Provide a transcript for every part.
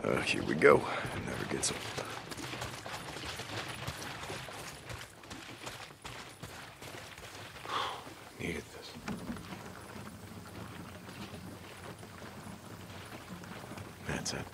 Here we go. Never gets old. Needed this. That's it.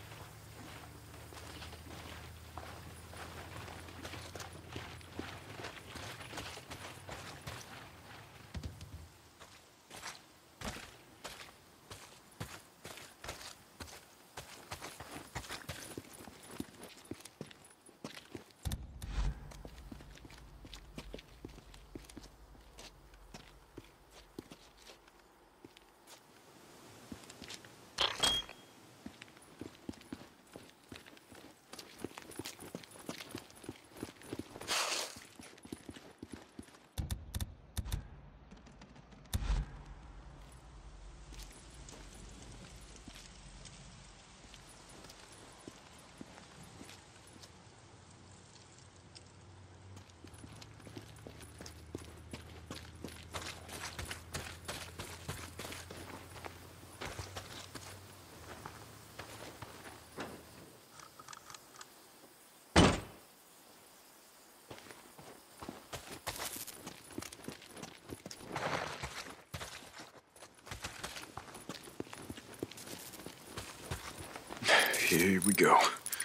Here we go.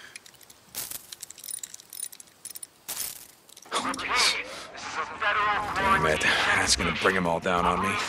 Damn it, that's gonna bring them all down on me.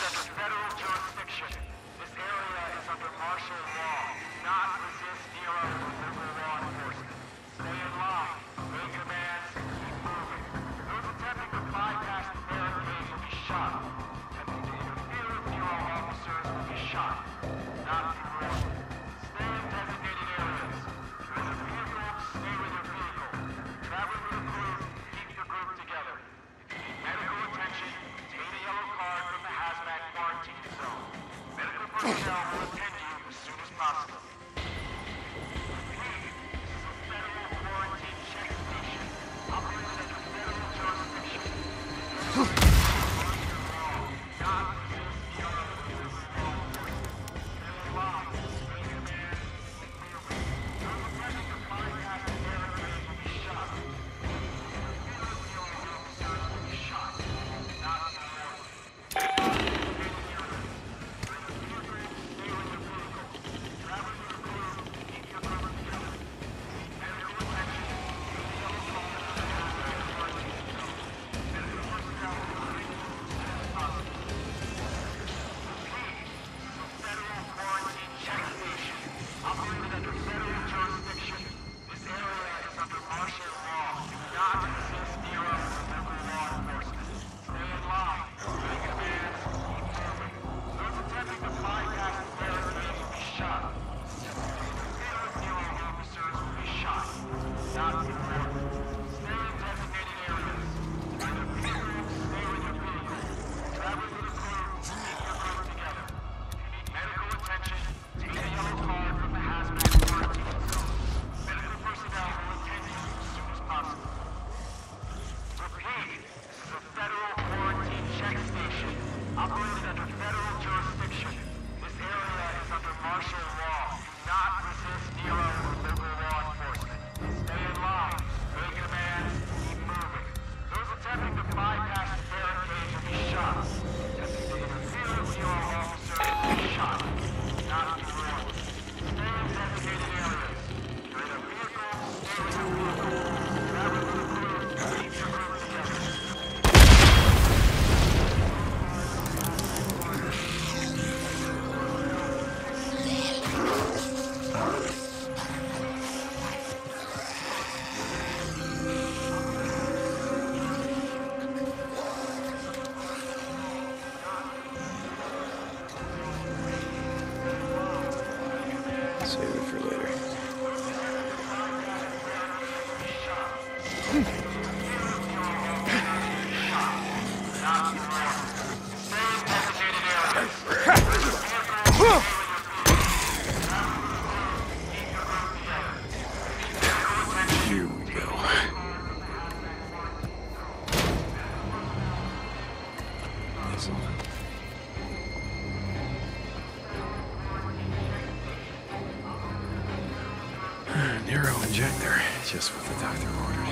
Neuro injector, just what the doctor ordered.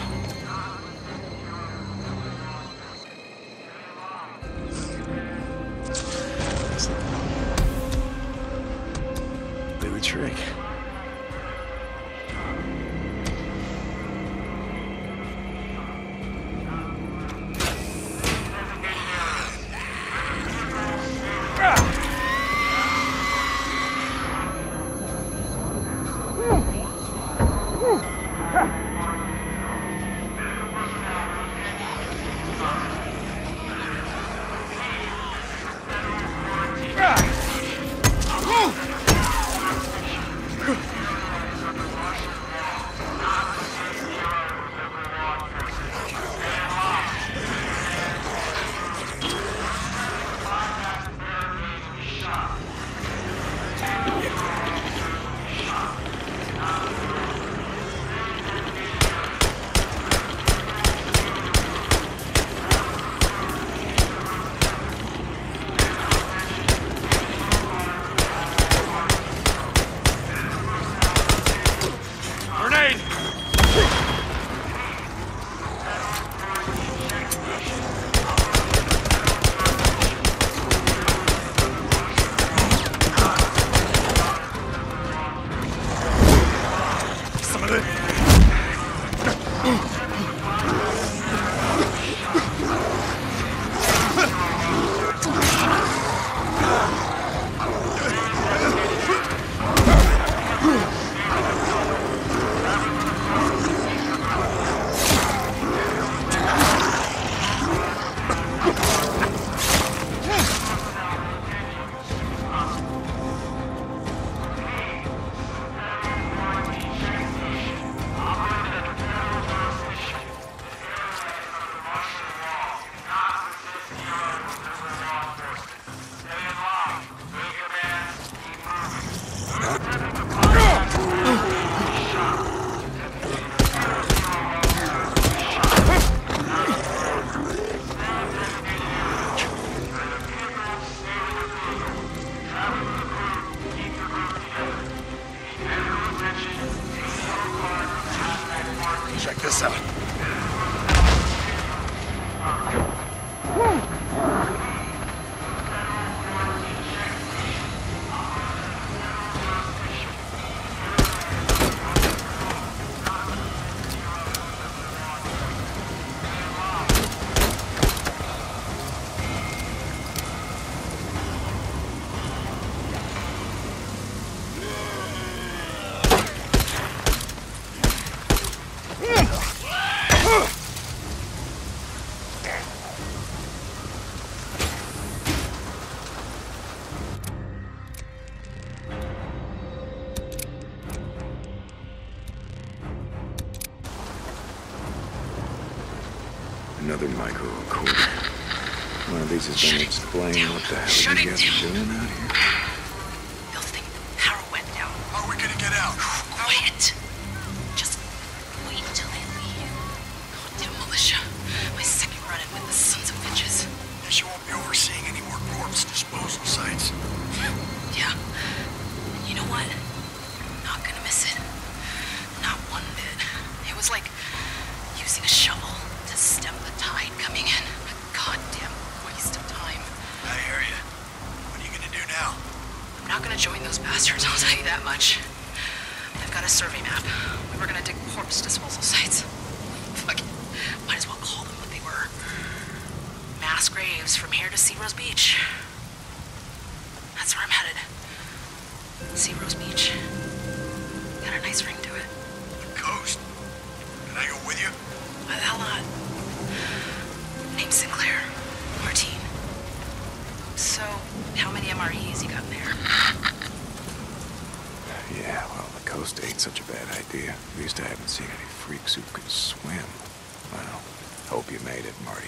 Do the trick. Check this out. Another micro-recorder. One of these is gonna explain what the hell you guys are doing out here. They'll think the power went down. How are we gonna get out? Quiet! Just wait till they leave. Goddamn militia. My second run-in with the sons of bitches. Guess you won't be overseeing any more corpse disposal sites. Yeah. And you know what? Not gonna miss it. Not one bit. It was like using a shovel to stem the tide coming in. A goddamn waste of time. I hear you. What are you gonna do now? I'm not gonna join those bastards, I'll tell you that much. I've got a survey map. We were gonna dig corpse disposal sites. Fuck it. Might as well call them what they were. Mass graves from here to Sea Rose Beach. That's where I'm headed. Sea Rose Beach. Got a nice ring to it. The coast? Can I go with you? Why the hell not? Name's Sinclair. Martine. So, how many MREs you got in there? Yeah, well, the coast ain't such a bad idea. At least I haven't seen any freaks who can swim. Well, hope you made it, Marty.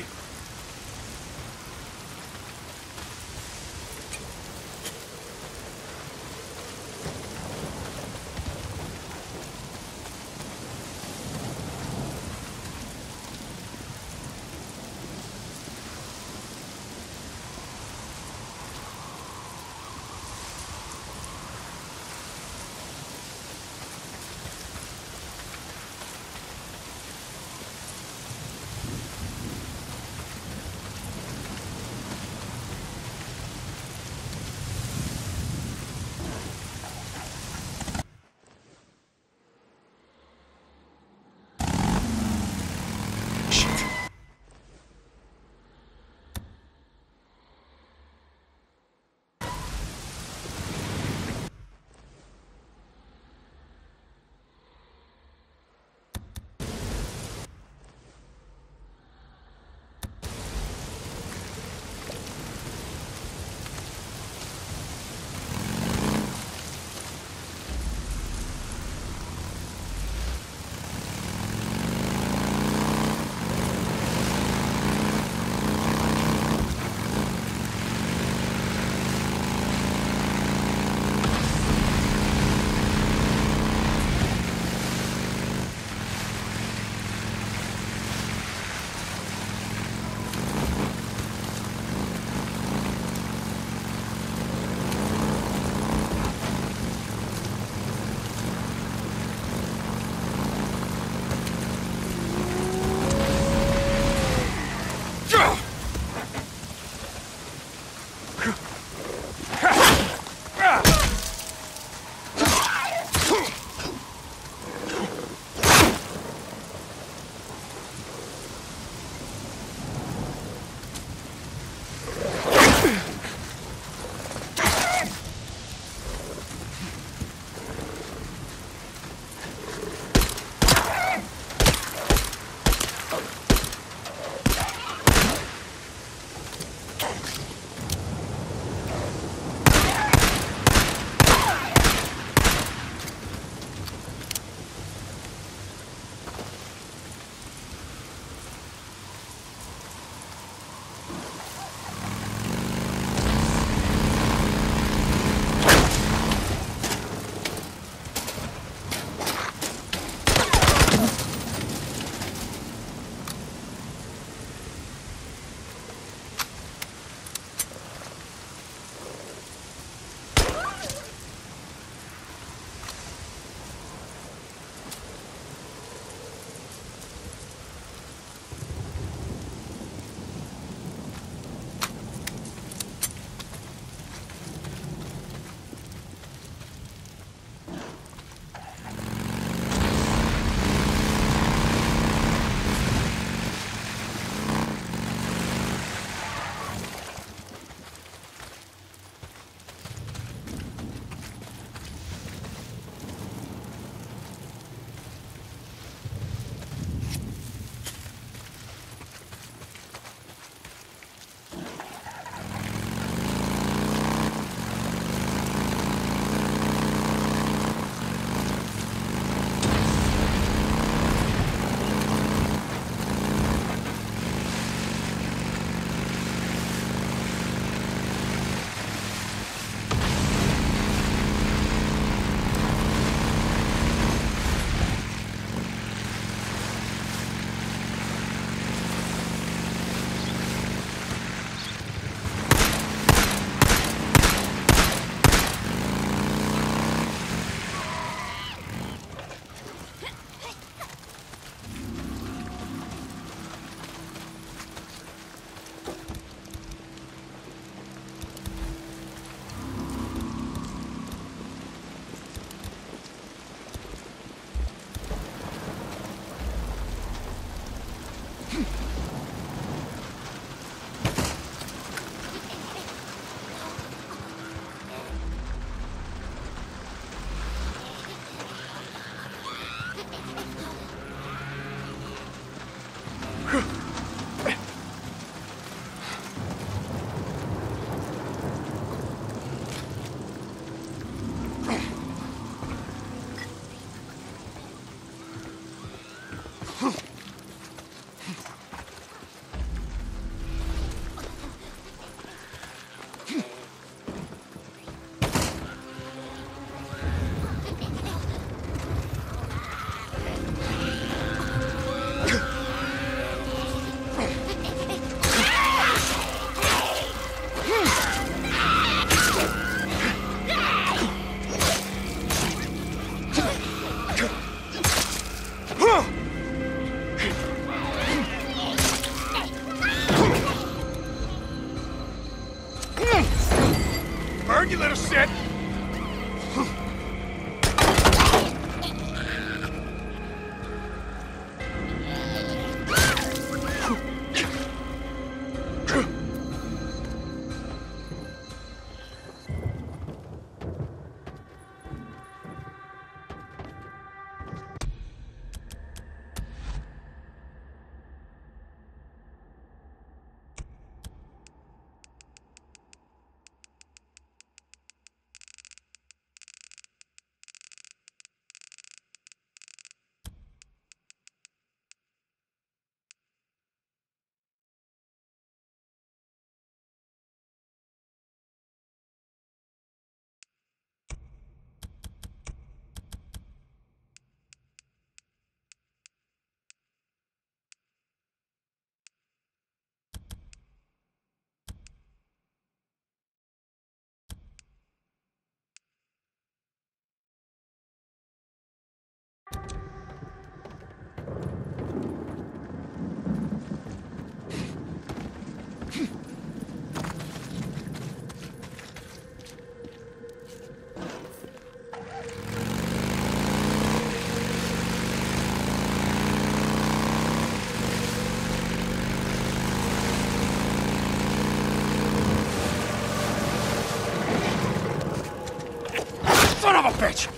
bitch.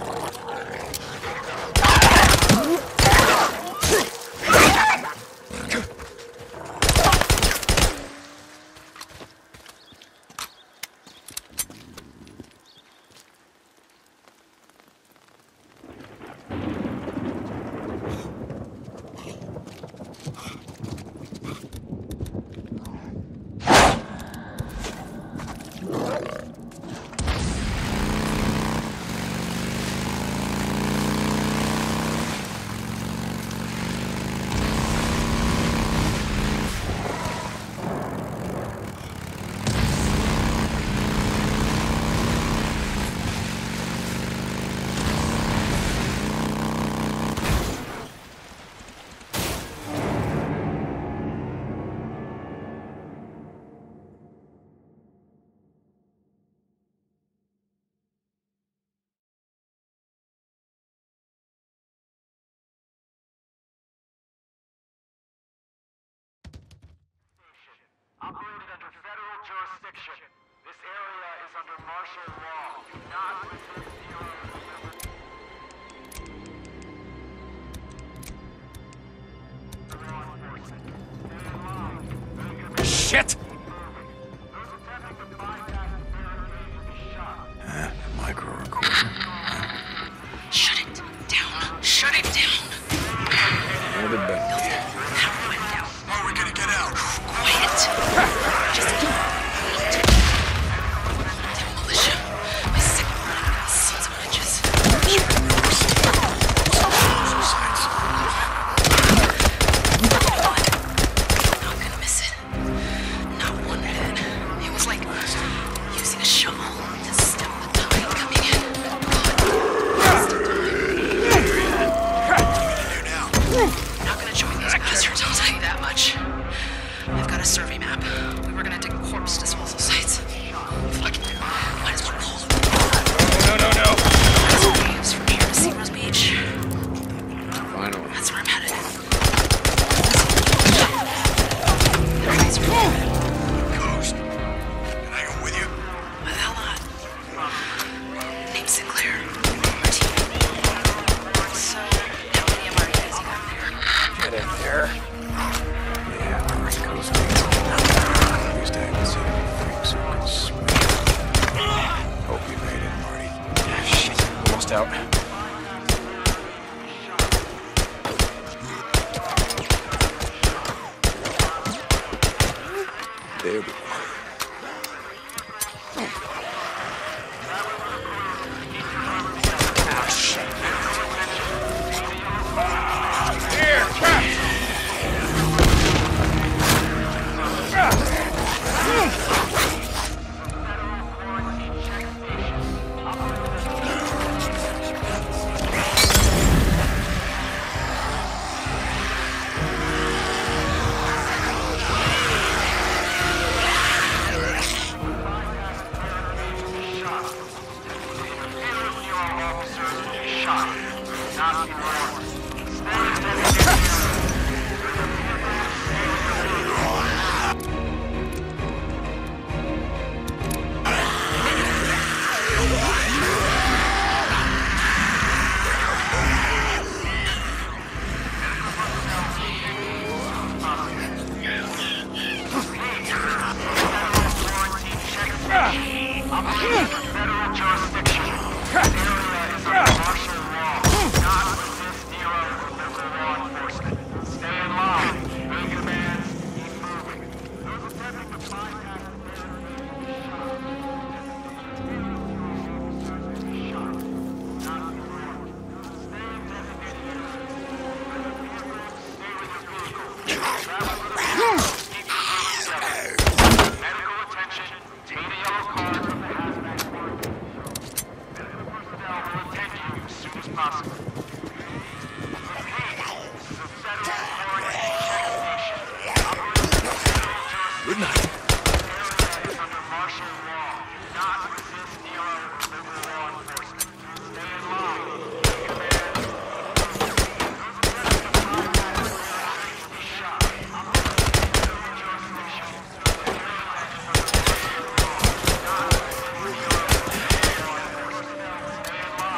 Operated under federal jurisdiction. This area is under martial law. Do not resist law enforcement. Stay in line. Shit! Those attempting to bypass the barricade will be shot. Micro recorder. Shut it down. Shut it down. Where the bed? Power went down. How are we gonna get out? Quiet. Just wait. Militia. My sick sons of bitches. Not gonna miss it. Not one bit. It was like using a shovel to stem the tide coming in. Not gonna join these bastards, I'll tell you that much. I've got a survey map. We were gonna dig corpse disposal sites. Fuck, might as well call them. No. That's what we use from here to Seamore's Beach. Finally. That's where I'm headed. Everybody's Coast. Can I go with you? Why the hell not? Name's Sinclair. Martine. So, how many MREs you got there? Get in there. Yeah, West Coast dates. At least I haven't seen any freaks who can swim. Hope you made it, Marty. Shit, almost out. There we go. Ah, shit. Here, catch! Federal jurisdiction. This area is under martial law. Do not resist local law enforcement. Stay in line. Obey commands. Keep moving. Those attempting to bypass the barricade will be shot. Not be warned. Stay in designated areas. Stay with your vehicle. Travel with a vehicle. Keep your group together. Medical attention. Take a yellow card from the hazmat point. Medical personnel will attend you as soon as possible. Repeat, this is a federal quarantine check station. Operating under federal jurisdiction. Good night. This area is under martial law. Do not resist local law enforcement. Stay in line. Obey commands. Those attempting to bypass the barricade will be shot. Operating under federal jurisdiction. This area is under martial law. Do not resist local law enforcement. Stay in line.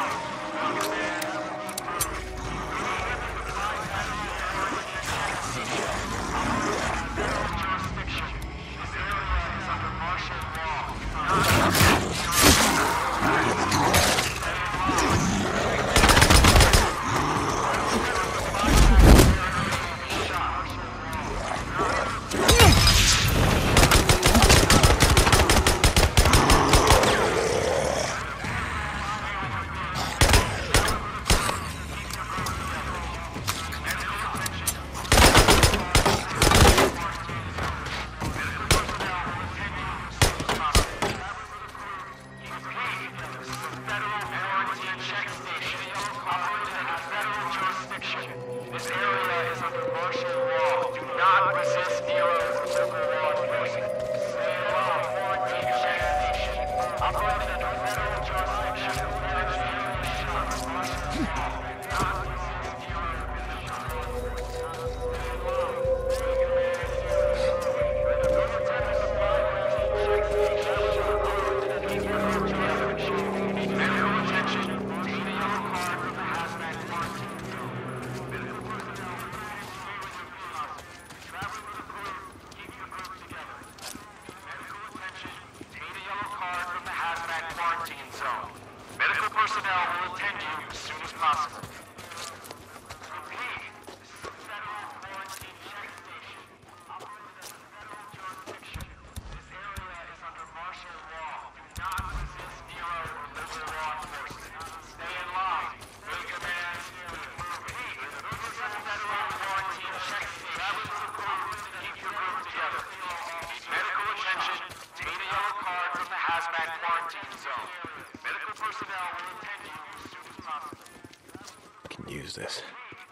Use this.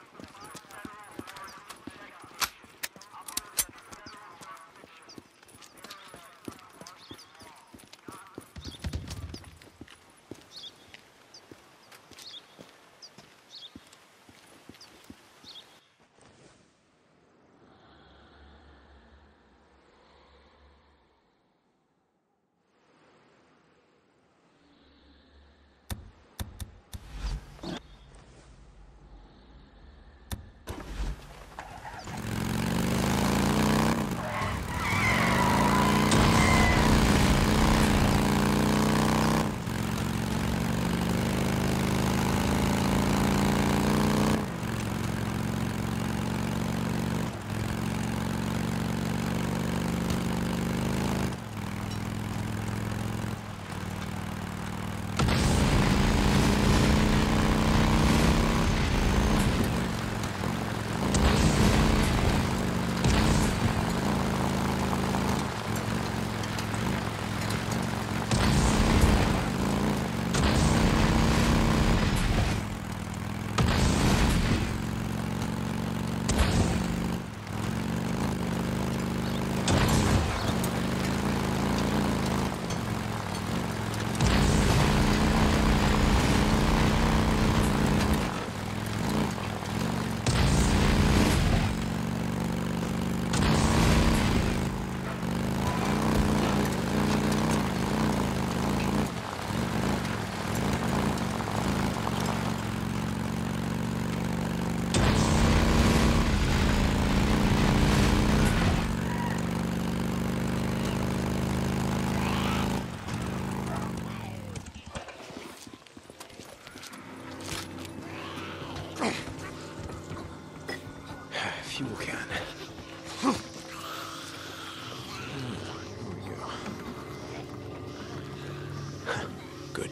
Fuel can. Here we go. Good.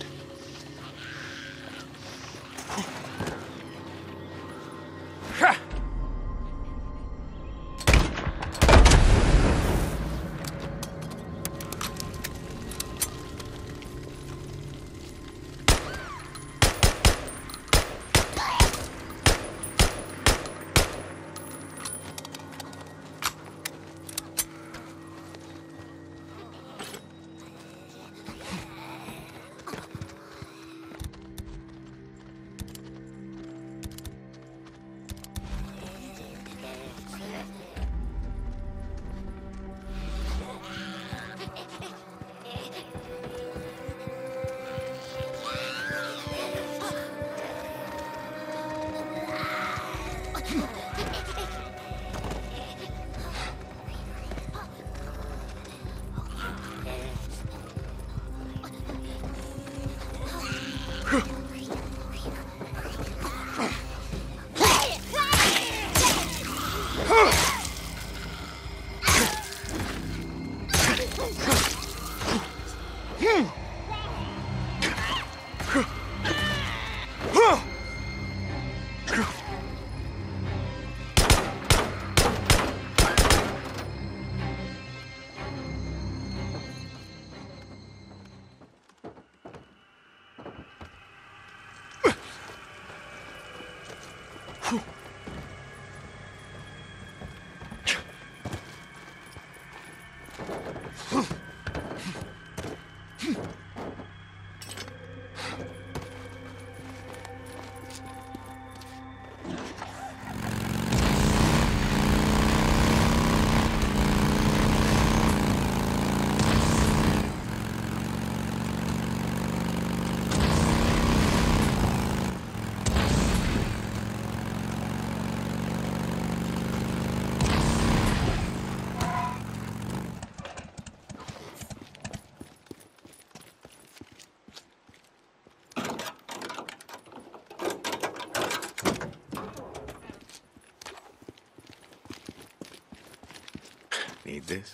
need this.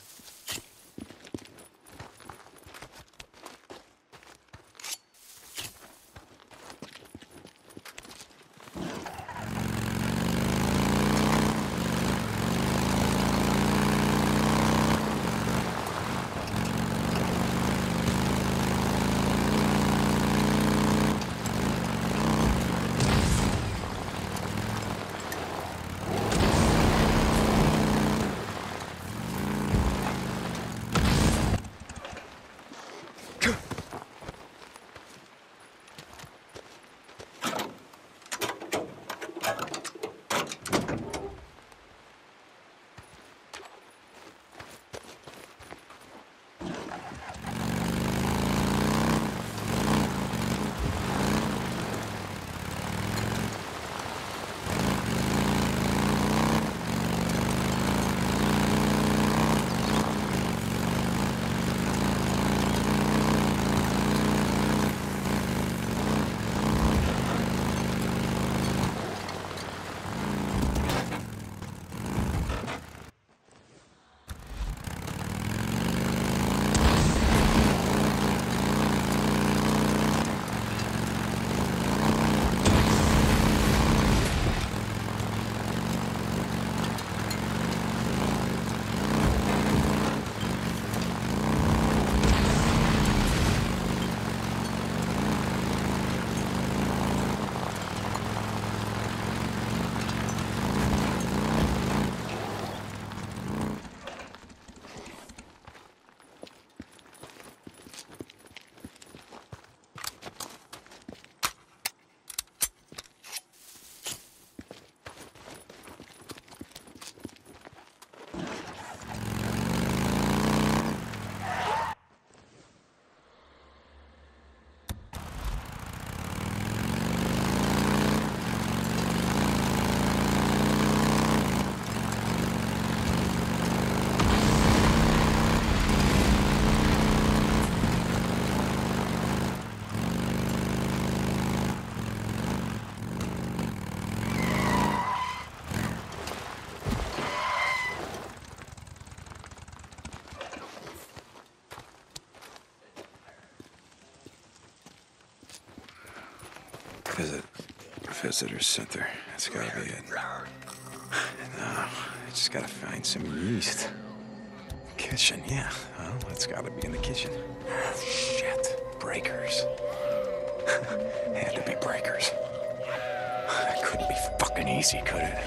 Visitor center. That's gotta be it. No, I just gotta find some yeast. Kitchen, yeah. Well, it's gotta be in the kitchen. Oh, shit. Breakers. Had to be breakers. That couldn't be fucking easy, could it?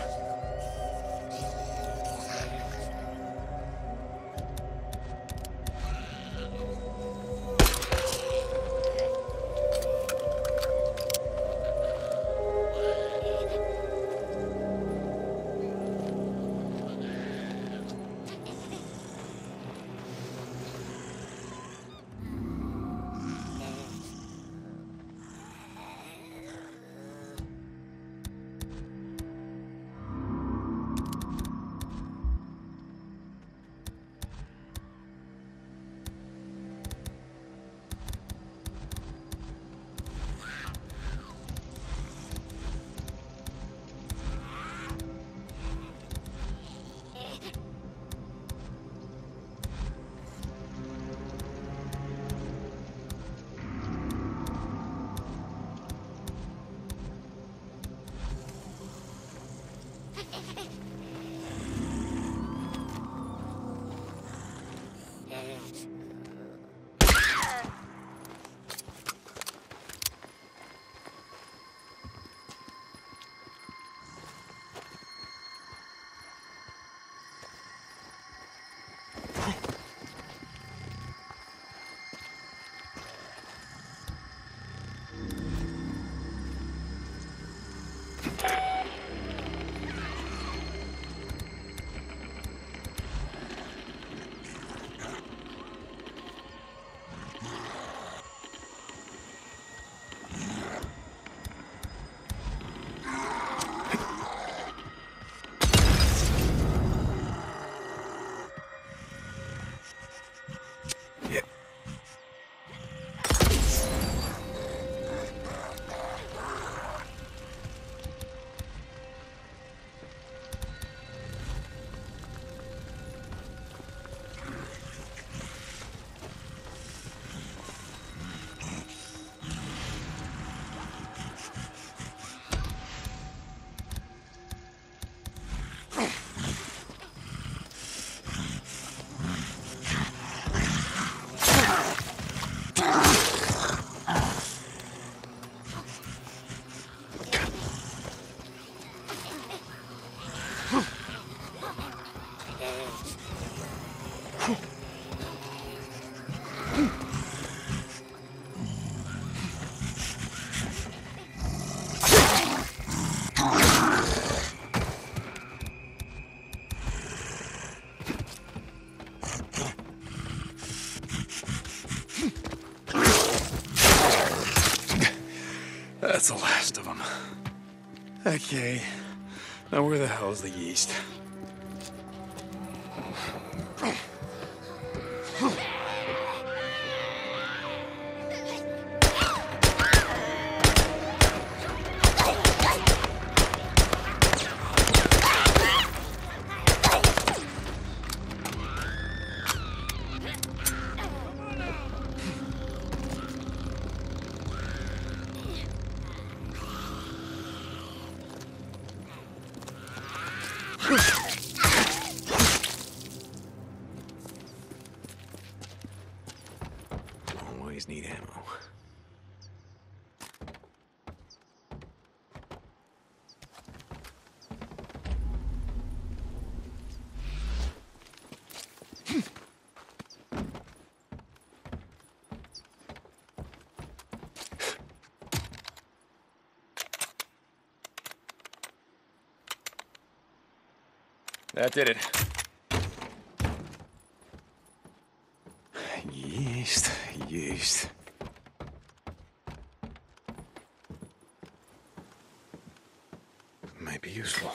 Okay. Now where the hell's the yeast? Always need ammo. That did it. Yeast, yeast. Might be useful.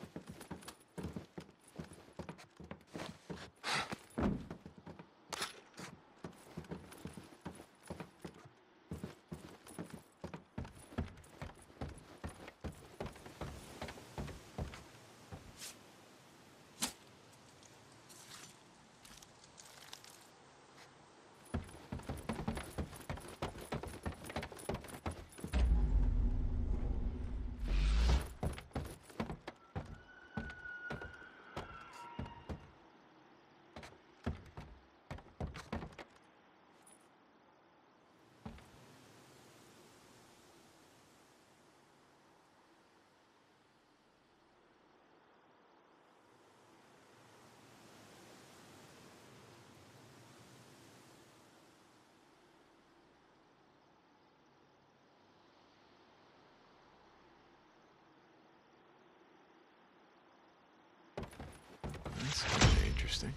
That's very interesting.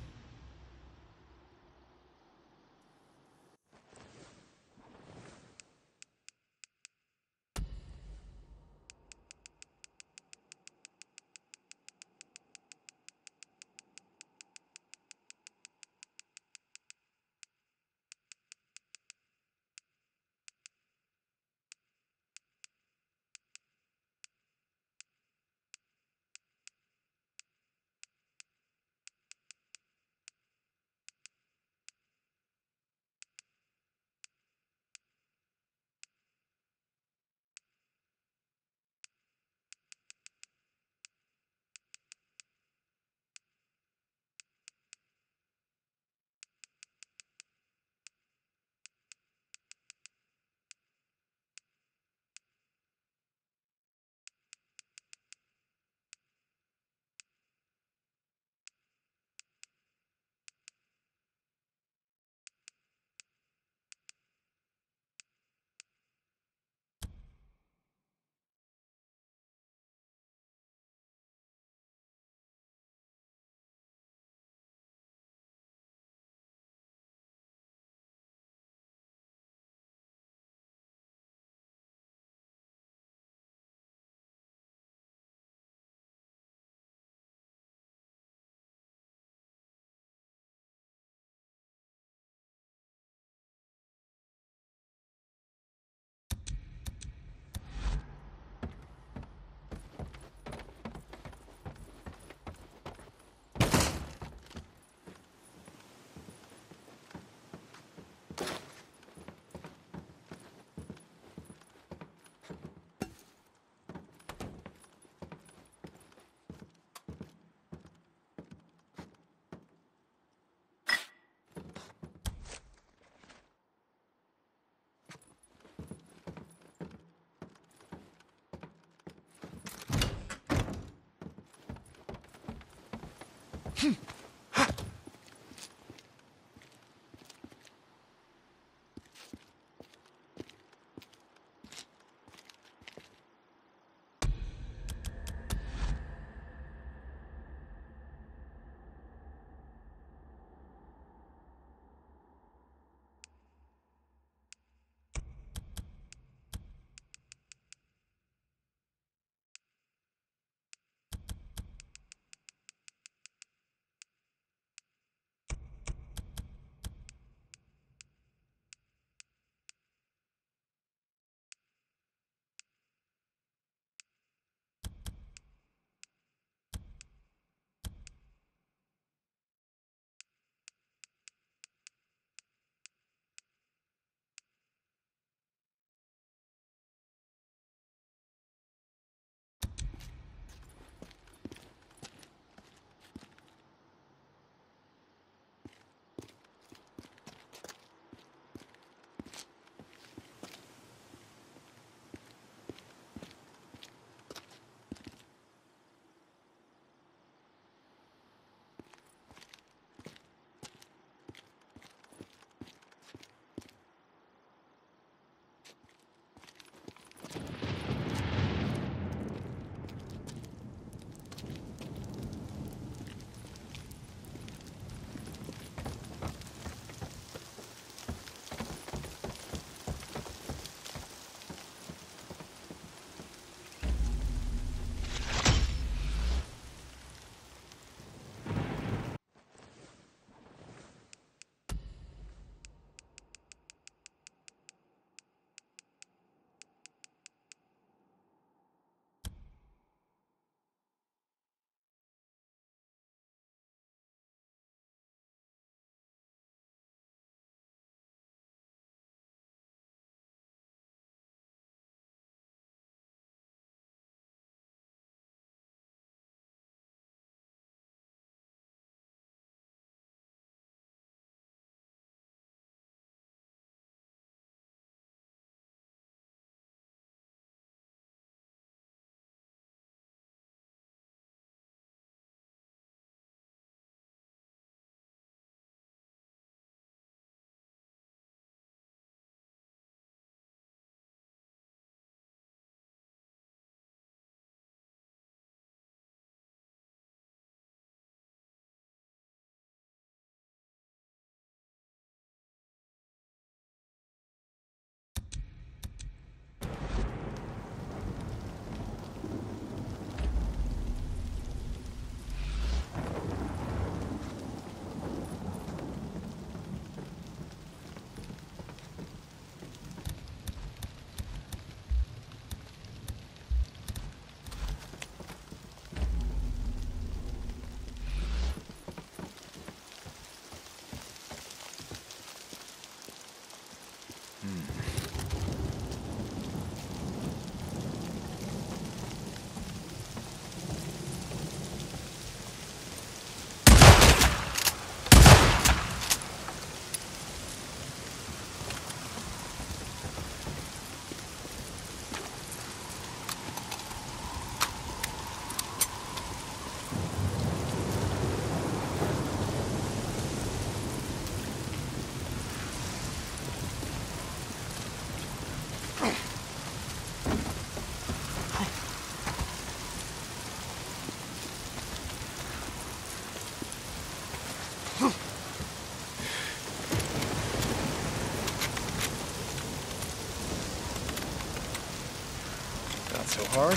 hard.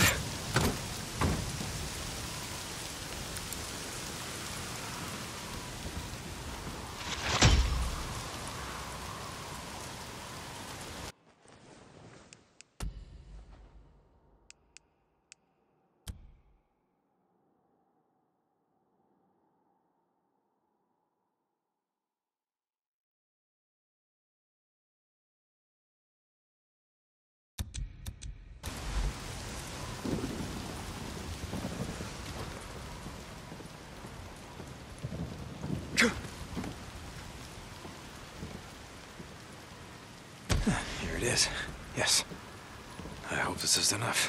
Here it is. Yes. I hope this is enough.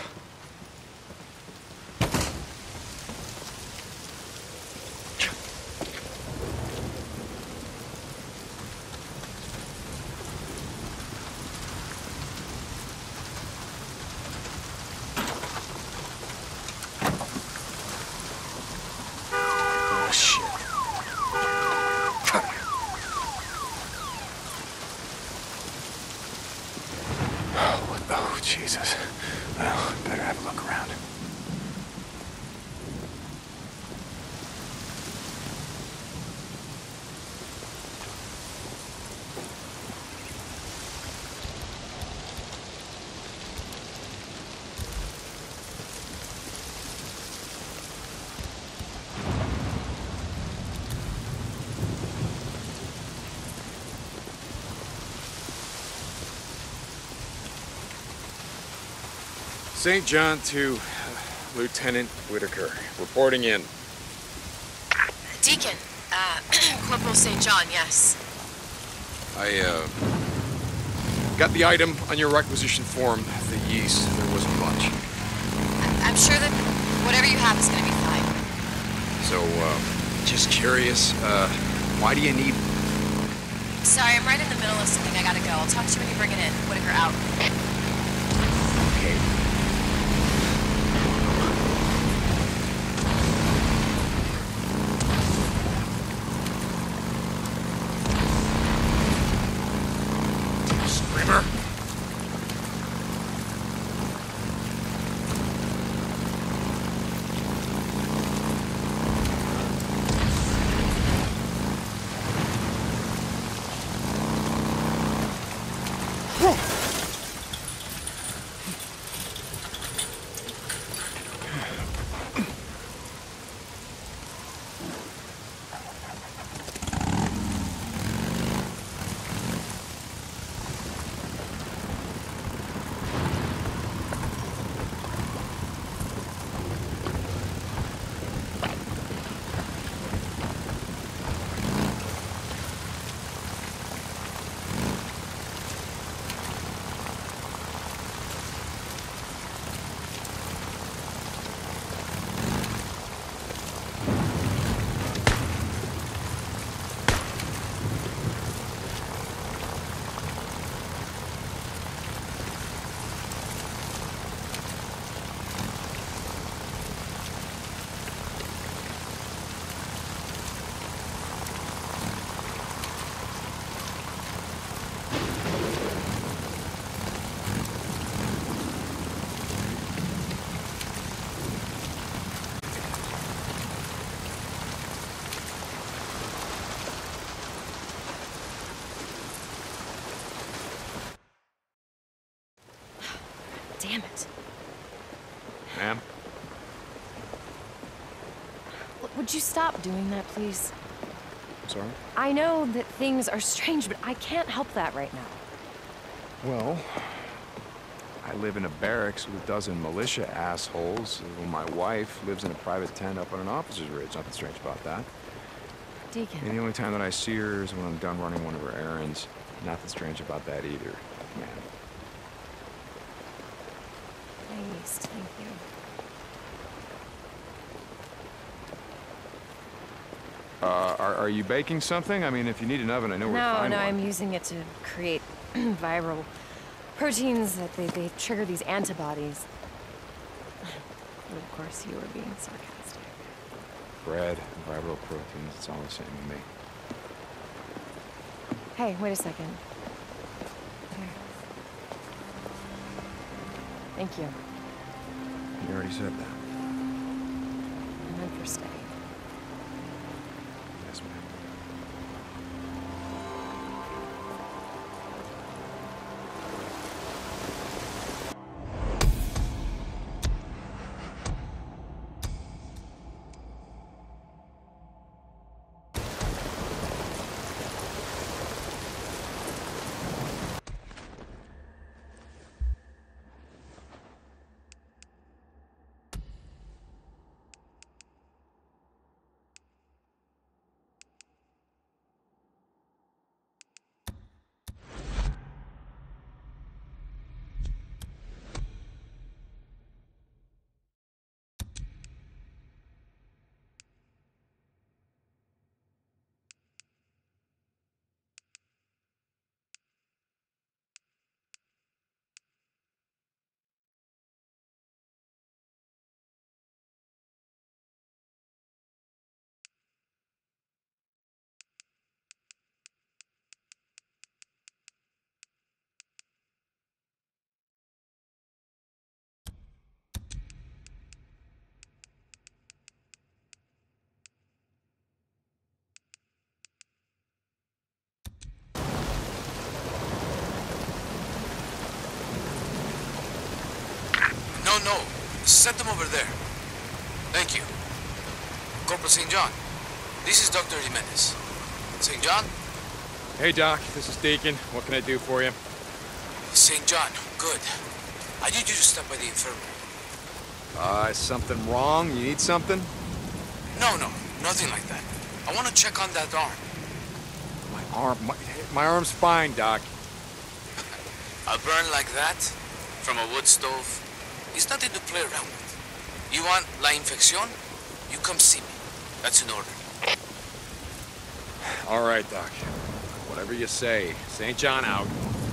Oh, shit. Oh, Jesus. Well, better have a look around. St. John to Lieutenant Whitaker. Reporting in. Deacon, Corporal St. John, yes. I, got the item on your requisition form, the yeast. There wasn't much. I'm sure that whatever you have is gonna be fine. So, just curious, why do you need... Sorry, I'm right in the middle of something. I gotta go. I'll talk to you when you bring it in. Whitaker out. Okay. Screamer! Damn it. Ma'am? Would you stop doing that, please? Sorry? I know that things are strange, but I can't help that right now. Well, I live in a barracks with a dozen militia assholes. My wife lives in a private tent up on an officer's ridge. Nothing strange about that. Deacon. And the only time that I see her is when I'm done running one of her errands. Nothing strange about that either, man. Yeast, thank you. Are you baking something? I mean, if you need an oven, I know where to find No, one. I'm using it to create viral proteins that they trigger these antibodies. But of course, you were being sarcastic. Bread, viral proteins, it's all the same to me. Hey, wait a second. Here. Thank you. You already said that. I meant for steady. Yes, ma'am. No. Set them over there. Thank you. Corporal St. John, this is Dr. Jimenez. St. John? Hey, Doc. This is Deacon. What can I do for you? St. John, good. I need you to stop by the infirmary. Is something wrong? You need something? No, nothing like that. I want to check on that arm. My arm's fine, Doc. A burn like that, from a wood stove, is nothing to play around with. You want la infección? You come see me. That's an order. All right, Doc. Whatever you say. St. John out.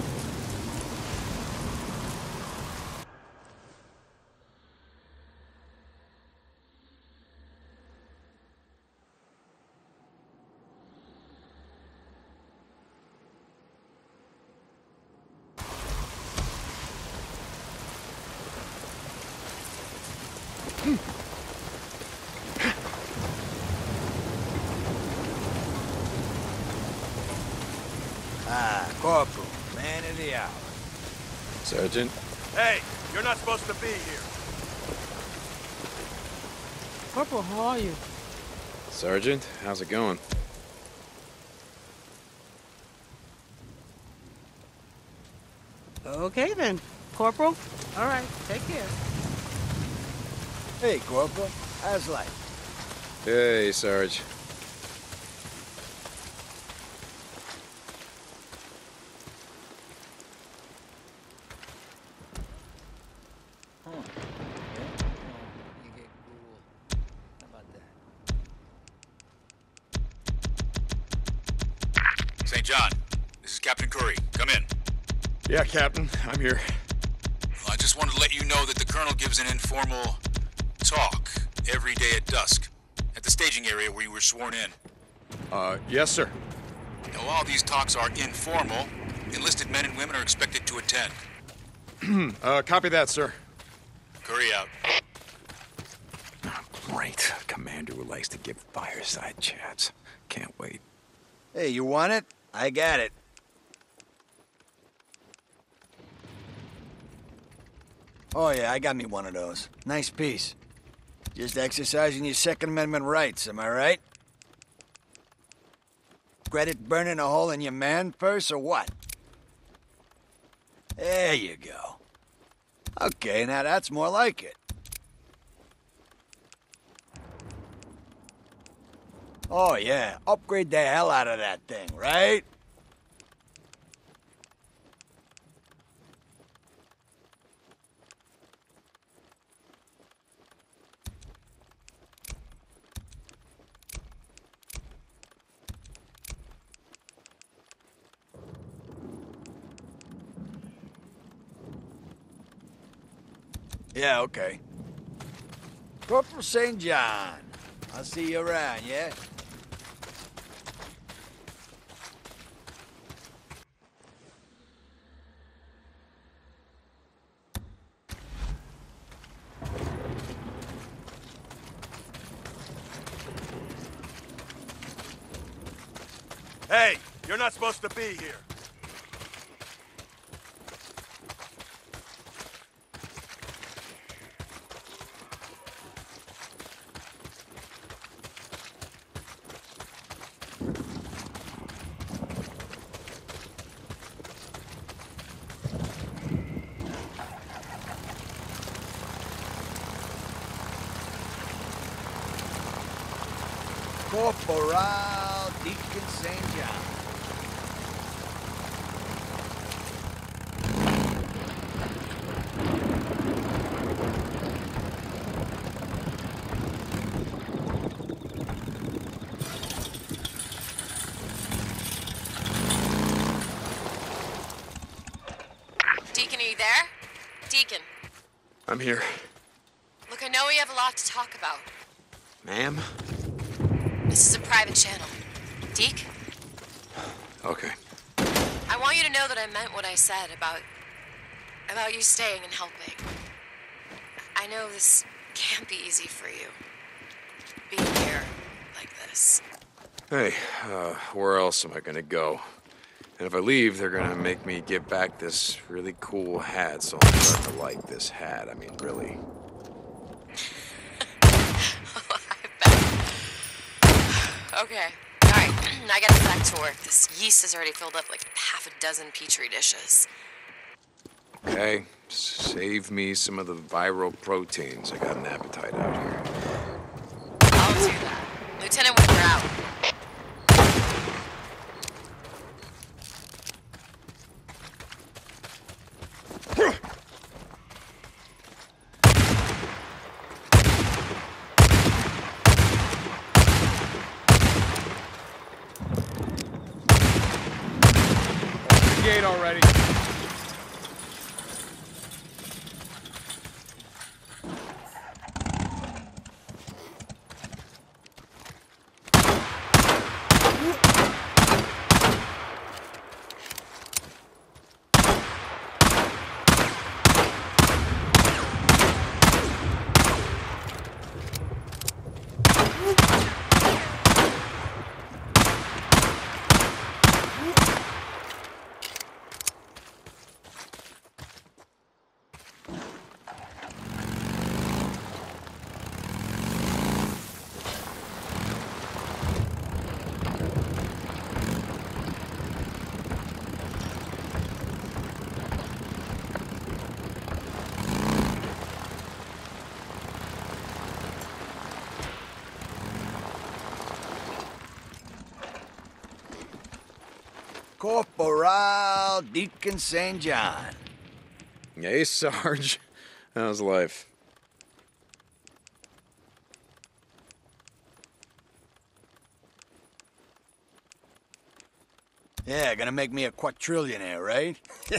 Corporal, man of the hour. Sergeant? Hey, you're not supposed to be here. Corporal, how are you? Sergeant, how's it going? Okay then, Corporal. All right, take care. Hey, Corporal, how's life? Hey, Sarge. You get cool. How about that? St. John, this is Captain Curry. Come in. Yeah, Captain. I'm here. I just wanted to let you know that the Colonel gives an informal talk every day at dusk at the staging area where you were sworn in. Yes, sir. Now, while these talks are informal, enlisted men and women are expected to attend. Copy that, sir. Curry out. Great. A commander who likes to give fireside chats. Can't wait. Hey, you want it? I got it. Oh yeah, I got me one of those. Nice piece. Just exercising your Second Amendment rights, am I right? Credit burning a hole in your man purse or what? There you go. Okay, now that's more like it. Oh yeah, upgrade the hell out of that thing, right? Yeah, okay. Corporal St. John. I'll see you around, yeah? Hey, you're not supposed to be here. Corporal Deacon St. John. Deacon, are you there? Deacon, I'm here. look, I know we have a lot to talk about. Ma'am? This is a private channel. Deke, Okay. I want you to know that I meant what I said about you staying and helping. I know this can't be easy for you, being here like this. Hey, where else am I gonna go? And if I leave, they're gonna make me give back this really cool hat, so I'm starting to like this hat. I mean, really. I bet. Okay. Alright, I gotta get back to work. This yeast has already filled up like half a dozen petri dishes. Okay, save me some of the viral proteins. I got an appetite out here. I'll do that. Lieutenant Whitmer out. The gate already. Corporal Deacon St. John. Hey, Sarge. How's life? Yeah, gonna make me a quadrillionaire, right?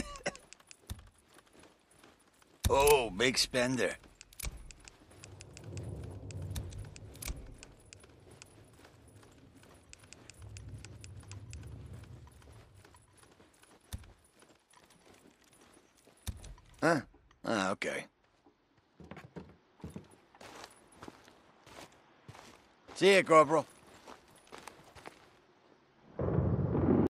Oh, big spender. Huh? Ah, okay. See ya, Corporal.